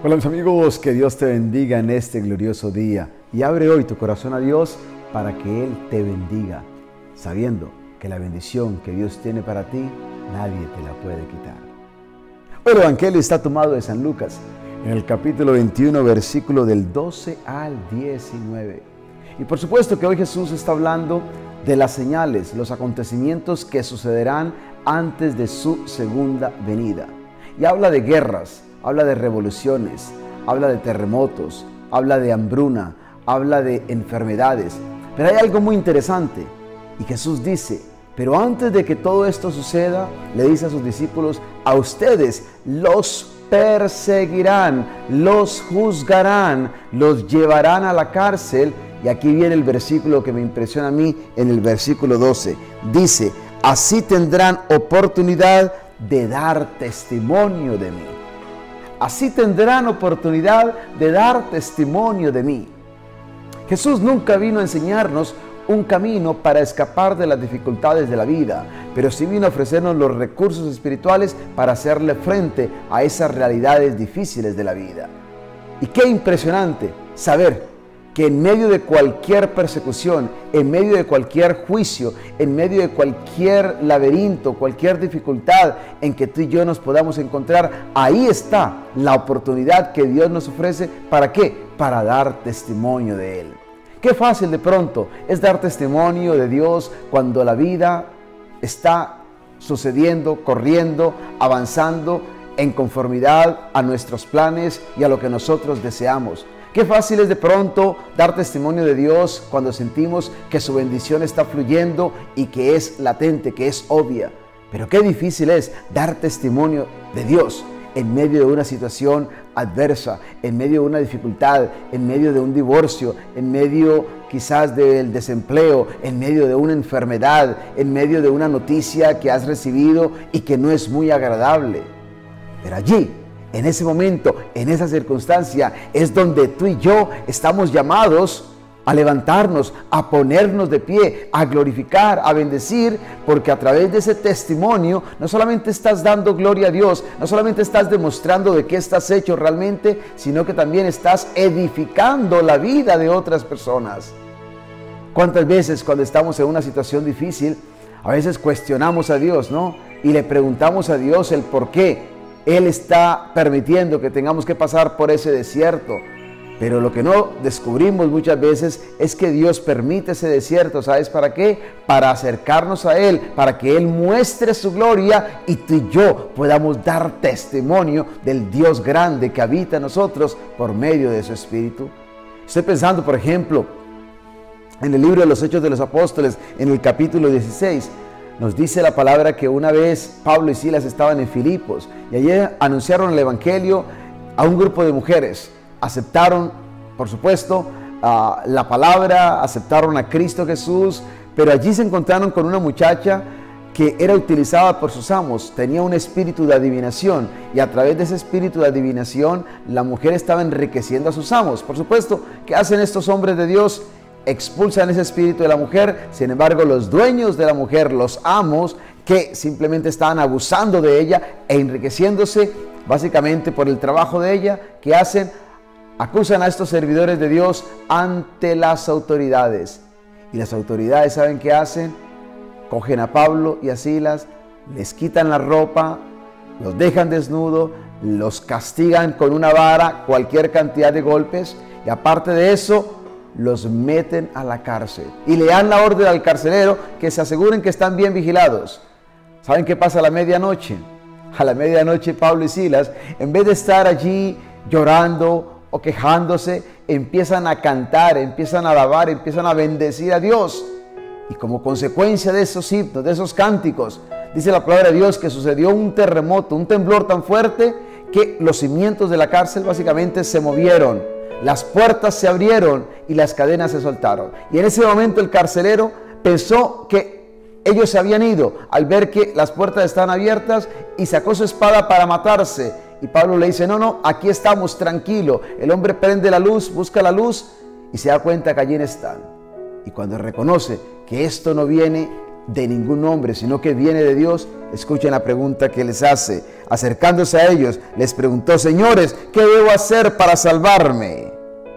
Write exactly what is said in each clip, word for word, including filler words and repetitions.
Hola mis amigos, que Dios te bendiga en este glorioso día y abre hoy tu corazón a Dios para que Él te bendiga, sabiendo que la bendición que Dios tiene para ti, nadie te la puede quitar. Hoy el Evangelio está tomado de San Lucas, en el capítulo veintiuno, versículo del doce al diecinueve. Y por supuesto que hoy Jesús está hablando de las señales, los acontecimientos que sucederán antes de su segunda venida. Y habla de guerras, habla de revoluciones, habla de terremotos, habla de hambruna, habla de enfermedades. Pero hay algo muy interesante y Jesús dice, pero antes de que todo esto suceda, le dice a sus discípulos, a ustedes los perseguirán, los juzgarán, los llevarán a la cárcel. Y aquí viene el versículo que me impresiona a mí en el versículo doce. Dice, así tendrán oportunidad de dar testimonio de mí. Así tendrán oportunidad de dar testimonio de mí. Jesús nunca vino a enseñarnos un camino para escapar de las dificultades de la vida, pero sí vino a ofrecernos los recursos espirituales para hacerle frente a esas realidades difíciles de la vida. Y qué impresionante saber que en medio de cualquier persecución, en medio de cualquier juicio, en medio de cualquier laberinto, cualquier dificultad en que tú y yo nos podamos encontrar, ahí está la oportunidad que Dios nos ofrece. ¿Para qué? Para dar testimonio de Él. Qué fácil de pronto es dar testimonio de Dios cuando la vida está sucediendo, corriendo, avanzando en conformidad a nuestros planes y a lo que nosotros deseamos. Qué fácil es de pronto dar testimonio de Dios cuando sentimos que su bendición está fluyendo y que es latente, que es obvia. Pero qué difícil es dar testimonio de Dios en medio de una situación adversa, en medio de una dificultad, en medio de un divorcio, en medio quizás del desempleo, en medio de una enfermedad, en medio de una noticia que has recibido y que no es muy agradable. Pero allí, en ese momento, en esa circunstancia, es donde tú y yo estamos llamados a levantarnos, a ponernos de pie, a glorificar, a bendecir, porque a través de ese testimonio no solamente estás dando gloria a Dios, no solamente estás demostrando de qué estás hecho realmente, sino que también estás edificando la vida de otras personas. ¿Cuántas veces cuando estamos en una situación difícil, a veces cuestionamos a Dios, ¿no? Y le preguntamos a Dios el por qué Él está permitiendo que tengamos que pasar por ese desierto. Pero lo que no descubrimos muchas veces es que Dios permite ese desierto. ¿Sabes para qué? Para acercarnos a Él, para que Él muestre su gloria y tú y yo podamos dar testimonio del Dios grande que habita en nosotros por medio de su Espíritu. Estoy pensando, por ejemplo, en el libro de los Hechos de los Apóstoles, en el capítulo dieciséis, nos dice la palabra que una vez Pablo y Silas estaban en Filipos y allí anunciaron el Evangelio a un grupo de mujeres. Aceptaron, por supuesto, uh, la palabra, aceptaron a Cristo Jesús, pero allí se encontraron con una muchacha que era utilizada por sus amos, tenía un espíritu de adivinación y a través de ese espíritu de adivinación la mujer estaba enriqueciendo a sus amos. Por supuesto, ¿qué hacen estos hombres de Dios? Expulsan ese espíritu de la mujer. Sin embargo, los dueños de la mujer, los amos, que simplemente estaban abusando de ella e enriqueciéndose básicamente por el trabajo de ella, ¿qué hacen? Acusan a estos servidores de Dios ante las autoridades. Y las autoridades, ¿saben qué hacen? Cogen a Pablo y a Silas, les quitan la ropa, los dejan desnudos, los castigan con una vara, cualquier cantidad de golpes, y aparte de eso, los meten a la cárcel y le dan la orden al carcelero que se aseguren que están bien vigilados. ¿Saben qué pasa a la medianoche? A la medianoche Pablo y Silas, en vez de estar allí llorando o quejándose, empiezan a cantar, empiezan a alabar, empiezan a bendecir a Dios. Y como consecuencia de esos himnos, de esos cánticos, dice la palabra de Dios que sucedió un terremoto, un temblor tan fuerte que los cimientos de la cárcel básicamente se movieron. Las puertas se abrieron y las cadenas se soltaron. Y en ese momento el carcelero pensó que ellos se habían ido al ver que las puertas estaban abiertas y sacó su espada para matarse. Y Pablo le dice, no, no, aquí estamos, tranquilo. El hombre prende la luz, busca la luz y se da cuenta que allí están. Y cuando reconoce que esto no viene de ningún hombre, sino que viene de Dios, escuchen la pregunta que les hace. Acercándose a ellos, les preguntó: señores, ¿qué debo hacer para salvarme?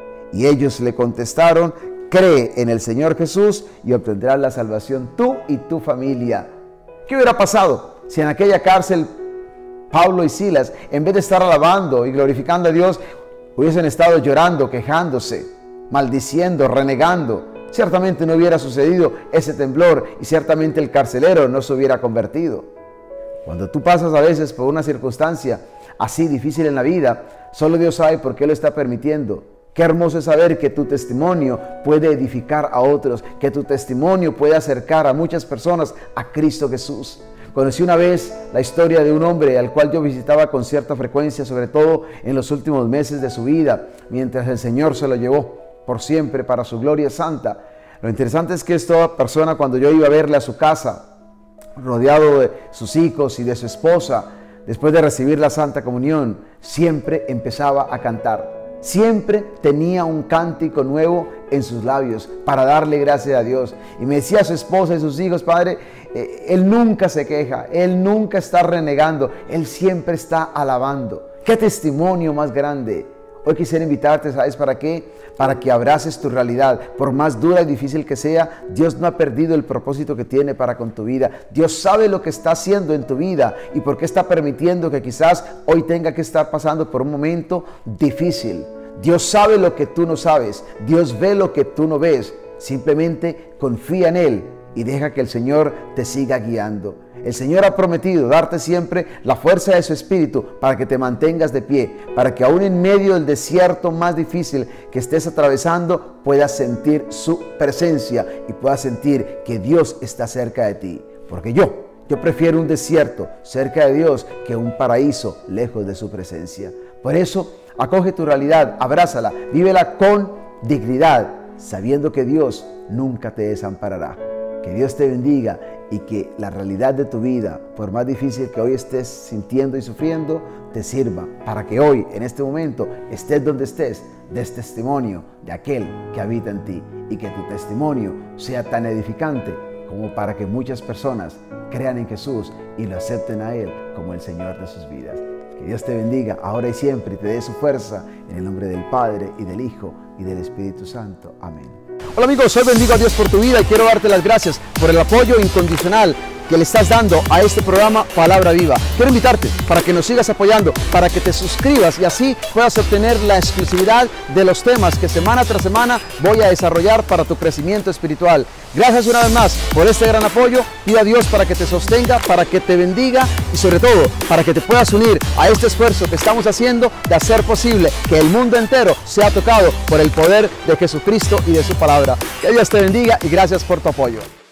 Y ellos le contestaron: cree en el Señor Jesús y obtendrás la salvación tú y tu familia. ¿Qué hubiera pasado si en aquella cárcel Pablo y Silas, en vez de estar alabando y glorificando a Dios, hubiesen estado llorando, quejándose, maldiciendo, renegando? Ciertamente no hubiera sucedido ese temblor y ciertamente el carcelero no se hubiera convertido. Cuando tú pasas a veces por una circunstancia así difícil en la vida, solo Dios sabe por qué lo está permitiendo. Qué hermoso es saber que tu testimonio puede edificar a otros, que tu testimonio puede acercar a muchas personas a Cristo Jesús. Conocí una vez la historia de un hombre al cual yo visitaba con cierta frecuencia, sobre todo en los últimos meses de su vida, mientras el Señor se lo llevó por siempre para su gloria santa. Lo interesante es que esta persona, cuando yo iba a verle a su casa, rodeado de sus hijos y de su esposa, después de recibir la Santa Comunión, siempre empezaba a cantar. Siempre tenía un cántico nuevo en sus labios para darle gracias a Dios. Y me decía a su esposa y sus hijos: Padre, eh, Él nunca se queja, Él nunca está renegando, Él siempre está alabando. ¡Qué testimonio más grande! Hoy quisiera invitarte, ¿sabes para qué? Para que abraces tu realidad. Por más dura y difícil que sea, Dios no ha perdido el propósito que tiene para con tu vida. Dios sabe lo que está haciendo en tu vida y por qué está permitiendo que quizás hoy tenga que estar pasando por un momento difícil. Dios sabe lo que tú no sabes. Dios ve lo que tú no ves. Simplemente confía en Él y deja que el Señor te siga guiando. El Señor ha prometido darte siempre la fuerza de su Espíritu para que te mantengas de pie, para que aún en medio del desierto más difícil que estés atravesando, puedas sentir su presencia y puedas sentir que Dios está cerca de ti. Porque yo, yo prefiero un desierto cerca de Dios que un paraíso lejos de su presencia. Por eso, acoge tu realidad, abrázala, vívela con dignidad, sabiendo que Dios nunca te desamparará. Que Dios te bendiga y que la realidad de tu vida, por más difícil que hoy estés sintiendo y sufriendo, te sirva para que hoy, en este momento, estés donde estés, des testimonio de aquel que habita en ti y que tu testimonio sea tan edificante como para que muchas personas crean en Jesús y lo acepten a Él como el Señor de sus vidas. Que Dios te bendiga ahora y siempre y te dé su fuerza en el nombre del Padre y del Hijo y del Espíritu Santo. Amén. Hola amigos, hoy bendigo a Dios por tu vida y quiero darte las gracias por el apoyo incondicional que le estás dando a este programa Palabra Viva. Quiero invitarte para que nos sigas apoyando, para que te suscribas y así puedas obtener la exclusividad de los temas que semana tras semana voy a desarrollar para tu crecimiento espiritual. Gracias una vez más por este gran apoyo. Pido a Dios para que te sostenga, para que te bendiga y sobre todo para que te puedas unir a este esfuerzo que estamos haciendo de hacer posible que el mundo entero sea tocado por el poder de Jesucristo y de su palabra. Que Dios te bendiga y gracias por tu apoyo.